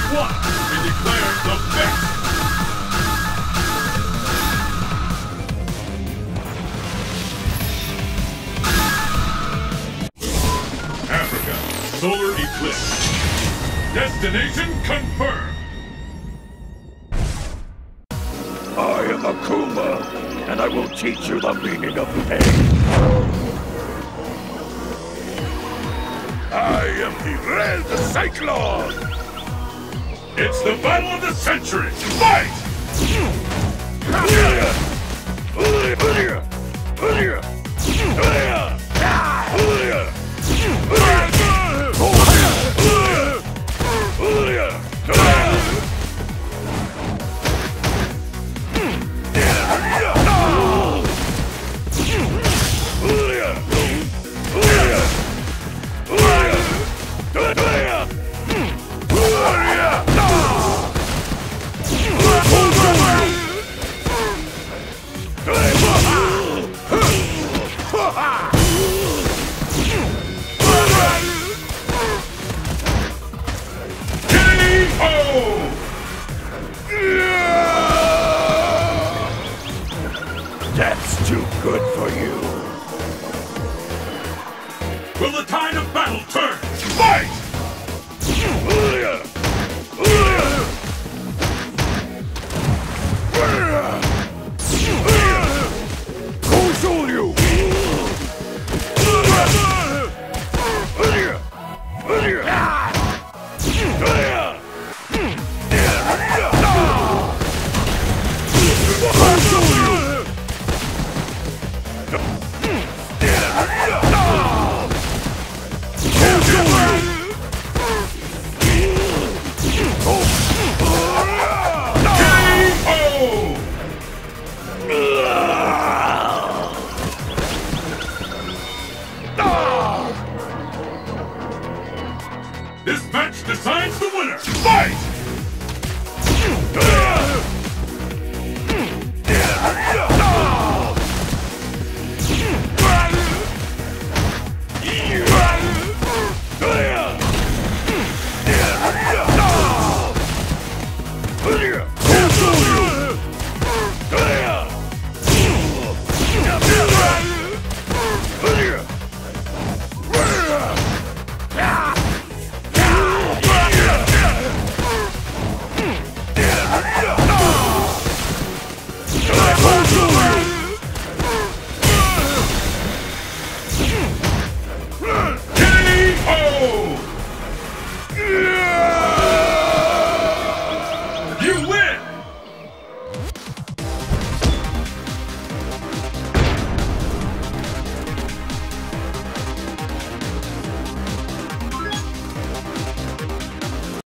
one and declare the best. Africa, solar eclipse. Destination confirmed. I am Akuma, and I will teach you the meaning of pain. I am the Red Cyclone! It's the battle of the century! Fight!